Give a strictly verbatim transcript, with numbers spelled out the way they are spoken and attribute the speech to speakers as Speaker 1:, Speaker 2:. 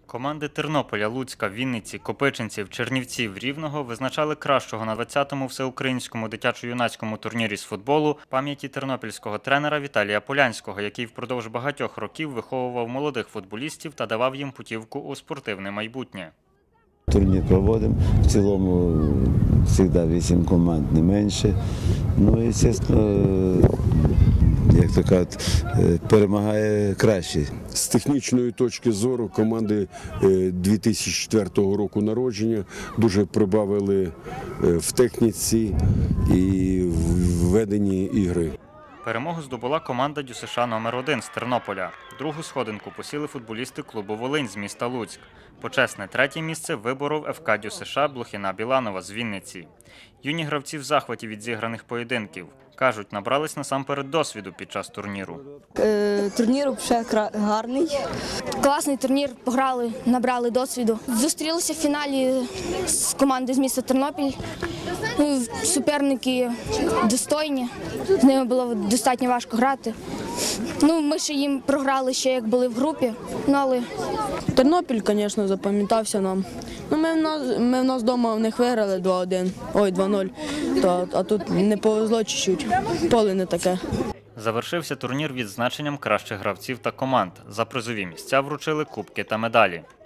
Speaker 1: Команди Тернополя, Луцька, Вінниці, Копичинців, Чернівців, Рівного визначали кращого на двадцятому всеукраїнському дитячо-юнацькому турнірі з футболу пам'яті тернопільського тренера Віталія Полянського, який впродовж багатьох років виховував молодих футболістів та давав їм путівку у спортивне майбутнє.
Speaker 2: Турнір проводимо, в цілому завжди вісім команд, не менше. Ну і, звісно, як то кажуть, перемагає краще.
Speaker 3: З технічної точки зору команди дві тисячі четвертого року народження дуже прибавили в техніці і в веденні ігри.
Speaker 1: Перемогу здобула команда ДЮСШ номер один з Тернополя. Другу сходинку посіли футболісти клубу «Волинь» з міста Луцьк. Почесне третє місце виборов ФК ДЮСШ Блохіна-Біланова з Вінниці. Юні гравці в захваті від зіграних поєдинків. Кажуть, набрались насамперед досвіду під час турніру.
Speaker 4: Е, турнір вже гарний.
Speaker 5: Класний турнір, пограли, набрали досвіду. Зустрілися в фіналі з командою з міста Тернопіль. Суперники достойні, з ними було достатньо важко грати. Ну, ми ще їм програли ще, як були в групі, ну, але…
Speaker 4: Тернопіль, звісно, запам'ятався нам. Ну, ми, в нас, ми в нас вдома в них виграли два один, ой, два нуль, а тут не повезло чуть-чуть, поле не таке.
Speaker 1: Завершився турнір відзначенням кращих гравців та команд. За призові місця вручили кубки та медалі.